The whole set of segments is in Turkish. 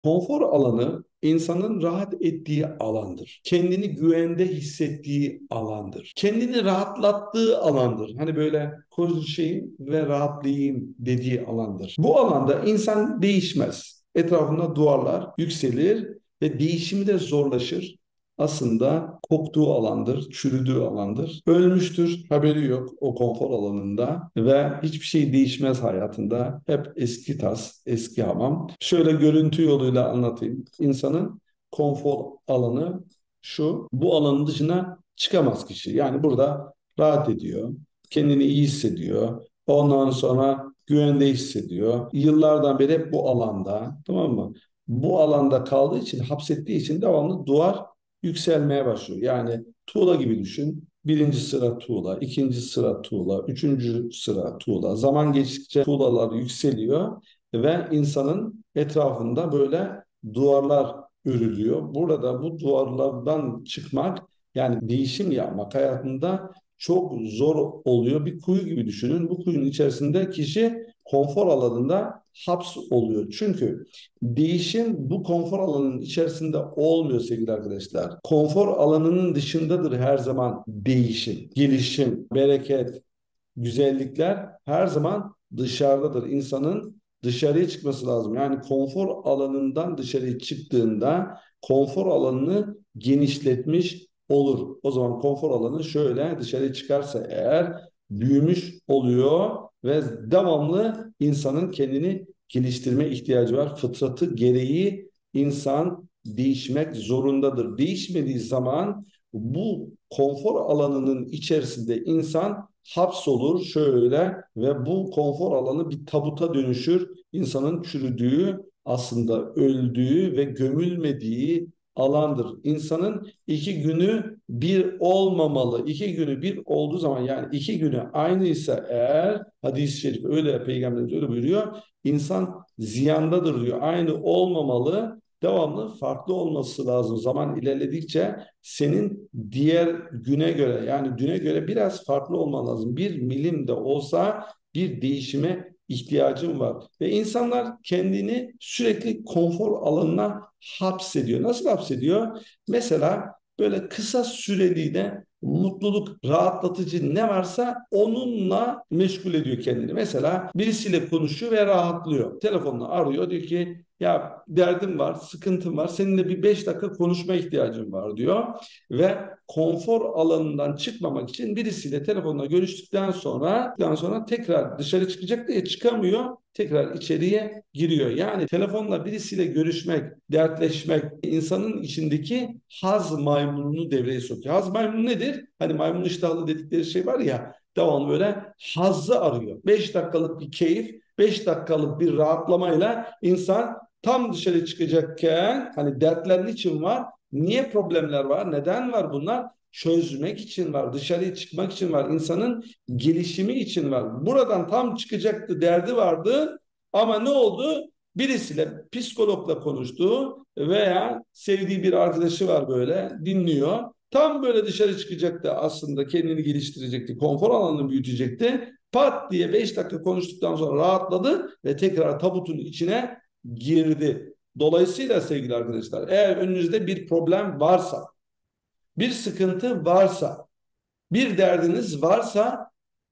Konfor alanı insanın rahat ettiği alandır. Kendini güvende hissettiği alandır. Kendini rahatlattığı alandır. Hani böyle konuşayım ve rahatlayayım dediği alandır. Bu alanda insan değişmez. Etrafında duvarlar yükselir ve değişimi de zorlaşır. Aslında koktuğu alandır, çürüdüğü alandır. Ölmüştür, haberi yok o konfor alanında ve hiçbir şey değişmez hayatında. Hep eski tas, eski hamam. Şöyle görüntü yoluyla anlatayım. İnsanın konfor alanı şu, bu alanın dışına çıkamaz kişi. Yani burada rahat ediyor, kendini iyi hissediyor. Ondan sonra güvende hissediyor. Yıllardan beri hep bu alanda, tamam mı? Bu alanda kaldığı için, hapsettiği için devamlı duvar yükselmeye başlıyor. Yani tuğla gibi düşün. Birinci sıra tuğla, ikinci sıra tuğla, üçüncü sıra tuğla. Zaman geçtikçe tuğlalar yükseliyor ve insanın etrafında böyle duvarlar örülüyor. Burada bu duvarlardan çıkmak, yani değişim yapmak hayatında çok zor oluyor. Bir kuyu gibi düşünün. Bu kuyunun içerisinde kişi konfor alanında haps oluyor. Çünkü değişim bu konfor alanının içerisinde olmuyor sevgili arkadaşlar. Konfor alanının dışındadır her zaman değişim, gelişim, bereket, güzellikler her zaman dışarıdadır. İnsanın dışarıya çıkması lazım. Yani konfor alanından dışarıya çıktığında konfor alanını genişletmiş olur. O zaman konfor alanı şöyle dışarıya çıkarsa eğer büyümüş oluyor ve devamlı insanın kendini geliştirme ihtiyacı var. Fıtratı gereği insan değişmek zorundadır. Değişmediği zaman bu konfor alanının içerisinde insan hapsolur şöyle ve bu konfor alanı bir tabuta dönüşür. İnsanın çürüdüğü, aslında öldüğü ve gömülmediği alandır. İnsanın iki günü bir olmamalı. İki günü bir olduğu zaman, yani iki günü aynıysa eğer, hadis-i şerif öyle, Peygamberimiz öyle buyuruyor. İnsan ziyandadır diyor. Aynı olmamalı. Devamlı farklı olması lazım. Zaman ilerledikçe senin diğer güne göre, yani düne göre biraz farklı olman lazım. Bir milim de olsa bir değişime ihtiyacın var. Ve insanlar kendini sürekli konfor alanına hapsediyor. Nasıl hapsediyor? Mesela böyle kısa süreliğine mutluluk, rahatlatıcı ne varsa onunla meşgul ediyor kendini. Mesela birisiyle konuşuyor ve rahatlıyor. Telefonla arıyor, diyor ki ya derdim var, sıkıntım var, seninle bir 5 dakika konuşma ihtiyacım var diyor. Ve konfor alanından çıkmamak için birisiyle telefonla görüştükten sonra tekrar dışarı çıkacak diye çıkamıyor. Tekrar içeriye giriyor. Yani telefonla birisiyle görüşmek, dertleşmek insanın içindeki haz maymununu devreye sokuyor. Haz maymunu nedir? Hani maymun iştahlı dedikleri şey var ya, devamlı böyle hazzı arıyor. 5 dakikalık bir keyif, 5 dakikalık bir rahatlamayla insan tam dışarı çıkacakken, hani dertler niçin var? Niye problemler var? Neden var bunlar? Çözmek için var, dışarıya çıkmak için var, insanın gelişimi için var. Buradan tam çıkacaktı, derdi vardı ama ne oldu? Birisiyle, psikologla konuştu veya sevdiği bir arkadaşı var, böyle dinliyor. Tam böyle dışarı çıkacaktı, aslında kendini geliştirecekti, konfor alanını büyütecekti. Pat diye 5 dakika konuştuktan sonra rahatladı ve tekrar tabutun içine girdi. Dolayısıyla sevgili arkadaşlar, eğer önünüzde bir problem varsa, bir sıkıntı varsa, bir derdiniz varsa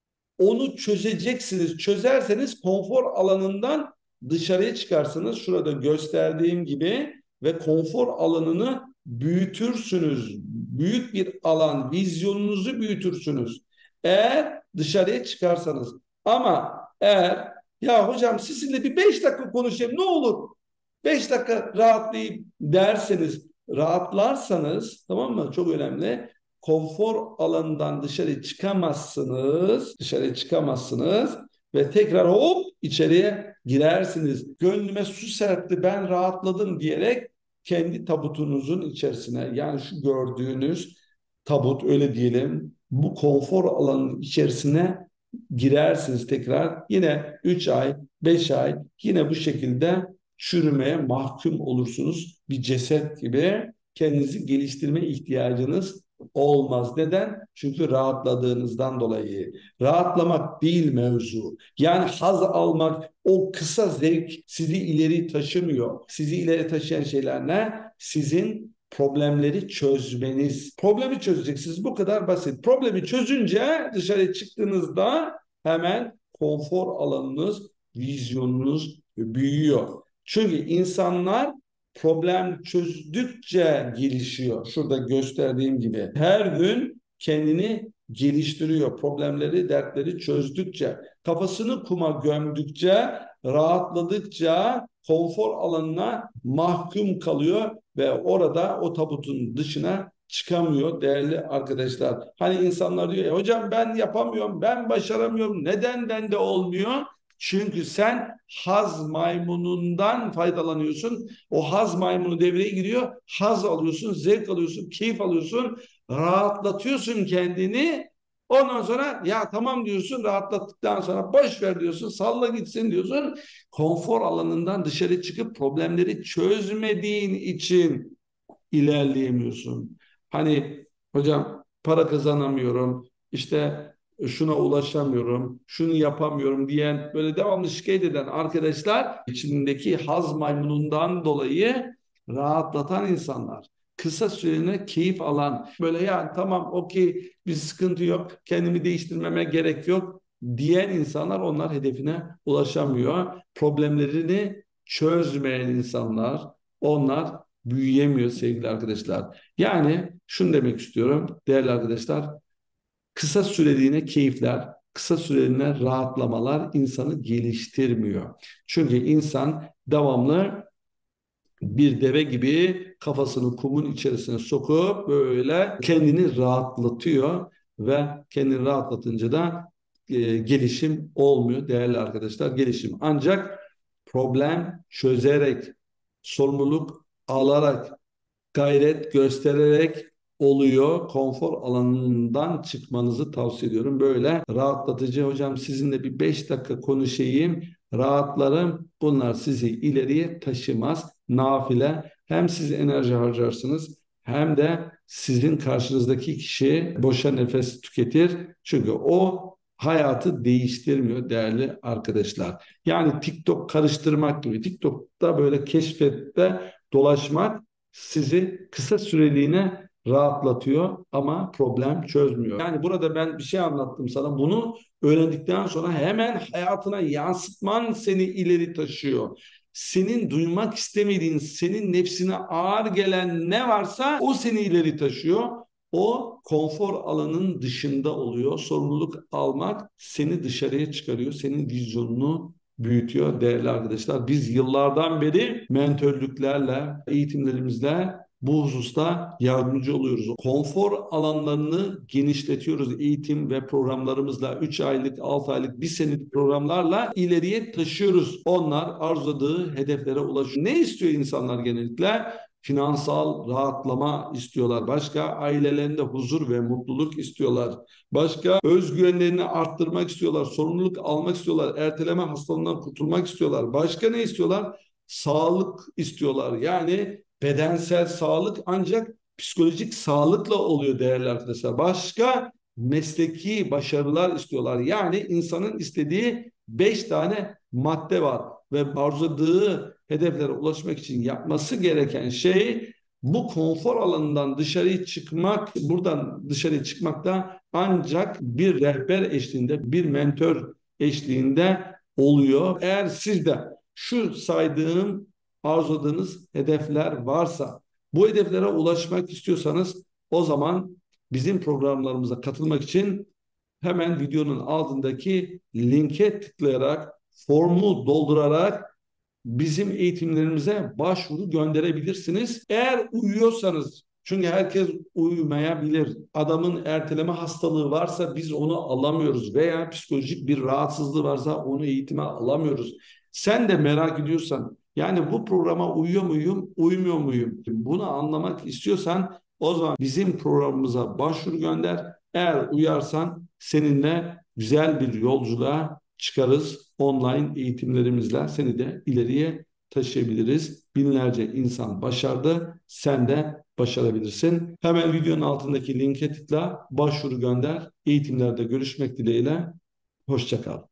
onu çözeceksiniz. Çözerseniz konfor alanından dışarıya çıkarsınız. Şurada gösterdiğim gibi ve konfor alanını büyütürsünüz. Büyük bir alan, vizyonunuzu büyütürsünüz. Eğer dışarıya çıkarsanız. Ama eğer ya hocam sizinle bir 5 dakika konuşayım ne olur, 5 dakika rahatlayıp derseniz, rahatlarsanız, tamam mı? Çok önemli. Konfor alanından dışarı çıkamazsınız. Dışarı çıkamazsınız ve tekrar hop içeriye girersiniz. Gönlüme su serpti, ben rahatladım diyerek kendi tabutunuzun içerisine, yani şu gördüğünüz tabut, öyle diyelim, bu konfor alanının içerisine girersiniz tekrar. Yine 3 ay, 5 ay yine bu şekilde çürümeye mahkum olursunuz bir ceset gibi. kendinizi geliştirme ihtiyacınız olmaz. Neden? Çünkü rahatladığınızdan dolayı. Rahatlamak değil mevzu. Yani haz almak, o kısa zevk sizi ileri taşımıyor. Sizi ileri taşıyan şeyler ne? Sizin problemleri çözmeniz. Problemi çözeceksiniz. Bu kadar basit. Problemi çözünce dışarı çıktığınızda hemen konfor alanınız, vizyonunuz büyüyor. Çünkü insanlar problem çözdükçe gelişiyor. Şurada gösterdiğim gibi her gün kendini geliştiriyor. Problemleri, dertleri çözdükçe, kafasını kuma gömdükçe, rahatladıkça konfor alanına mahkum kalıyor ve orada o tabutun dışına çıkamıyor değerli arkadaşlar. Hani insanlar diyor ya hocam ben yapamıyorum, ben başaramıyorum. Neden bende olmuyor? Çünkü sen haz maymunundan faydalanıyorsun. O haz maymunu devreye giriyor. Haz alıyorsun, zevk alıyorsun, keyif alıyorsun, rahatlatıyorsun kendini. Ondan sonra ya tamam diyorsun, rahatlattıktan sonra boş ver diyorsun, salla gitsin diyorsun. Konfor alanından dışarı çıkıp problemleri çözmediğin için ilerleyemiyorsun. Hani hocam para kazanamıyorum, işte şuna ulaşamıyorum, şunu yapamıyorum diyen böyle devamlı şikayet eden arkadaşlar içindeki haz maymunundan dolayı rahatlatan insanlar. Kısa süreliğine keyif alan böyle ya tamam okey bir sıkıntı yok kendimi değiştirmeme gerek yok diyen insanlar onlar hedefine ulaşamıyor. Problemlerini çözmeyen insanlar onlar büyüyemiyor sevgili arkadaşlar. Yani şunu demek istiyorum değerli arkadaşlar. Kısa süreliğine keyifler, kısa süreliğine rahatlamalar insanı geliştirmiyor. Çünkü insan devamlı bir deve gibi kafasını kumun içerisine sokup böyle kendini rahatlatıyor ve kendini rahatlatınca da gelişim olmuyor değerli arkadaşlar. Gelişim ancak problem çözerek, sorumluluk alarak, gayret göstererek oluyor. Konfor alanından çıkmanızı tavsiye ediyorum. Böyle rahatlatıcı hocam sizinle bir 5 dakika konuşayım, rahatlarım. Bunlar sizi ileriye taşımaz. Nafile hem siz enerji harcarsınız hem de sizin karşınızdaki kişi boşa nefes tüketir. Çünkü o hayatı değiştirmiyor değerli arkadaşlar. Yani TikTok karıştırmak gibi. TikTok'ta böyle keşfette dolaşmak sizi kısa süreliğine rahatlatıyor ama problem çözmüyor. Yani burada ben bir şey anlattım sana. Bunu öğrendikten sonra hemen hayatına yansıtman seni ileri taşıyor. Senin duymak istemediğin, senin nefsine ağır gelen ne varsa o seni ileri taşıyor. O konfor alanının dışında oluyor. Sorumluluk almak seni dışarıya çıkarıyor. Senin vizyonunu büyütüyor değerli arkadaşlar. Biz yıllardan beri mentörlüklerle, eğitimlerimizle bu hususta yardımcı oluyoruz. Konfor alanlarını genişletiyoruz eğitim ve programlarımızla 3 aylık, 6 aylık, 1 senelik programlarla ileriye taşıyoruz. Onlar arzuladığı hedeflere ulaşıyor. Ne istiyor insanlar genellikle? Finansal rahatlama istiyorlar. Başka ailelerinde huzur ve mutluluk istiyorlar. Başka özgüvenlerini arttırmak istiyorlar. Sorumluluk almak istiyorlar. Erteleme hastalığından kurtulmak istiyorlar. Başka ne istiyorlar? Sağlık istiyorlar. Yani bedensel sağlık ancak psikolojik sağlıkla oluyor değerli arkadaşlar. Başka mesleki başarılar istiyorlar. Yani insanın istediği 5 tane madde var ve arzuladığı hedeflere ulaşmak için yapması gereken şey bu konfor alanından dışarı çıkmak, buradan dışarı çıkmakta ancak bir rehber eşliğinde, bir mentor eşliğinde oluyor. Eğer sizde şu saydığım arzuladığınız hedefler varsa, bu hedeflere ulaşmak istiyorsanız o zaman bizim programlarımıza katılmak için hemen videonun altındaki linke tıklayarak, formu doldurarak bizim eğitimlerimize başvuru gönderebilirsiniz. Eğer uyuyorsanız, çünkü herkes uyumayabilir. Adamın erteleme hastalığı varsa biz onu alamıyoruz veya psikolojik bir rahatsızlığı varsa onu eğitime alamıyoruz. Sen de merak ediyorsan, yani bu programa uyuyor muyum, uymuyor muyum? Bunu anlamak istiyorsan o zaman bizim programımıza başvuru gönder. Eğer uyarsan seninle güzel bir yolculuğa çıkarız online eğitimlerimizle seni de ileriye taşıyabiliriz. Binlerce insan başardı. Sen de başarabilirsin. Hemen videonun altındaki linke tıkla, başvuru gönder. Eğitimlerde görüşmek dileğiyle. Hoşça kal.